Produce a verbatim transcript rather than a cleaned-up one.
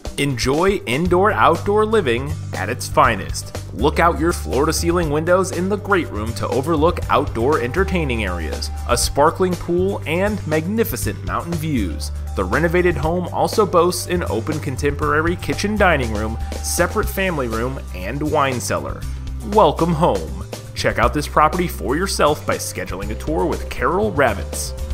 Enjoy indoor-outdoor living at its finest. Look out your floor-to-ceiling windows in the great room to overlook outdoor entertaining areas, a sparkling pool, and magnificent mountain views. The renovated home also boasts an open contemporary kitchen dining room, separate family room, and wine cellar. Welcome home. Check out this property for yourself by scheduling a tour with Carol Ravitz.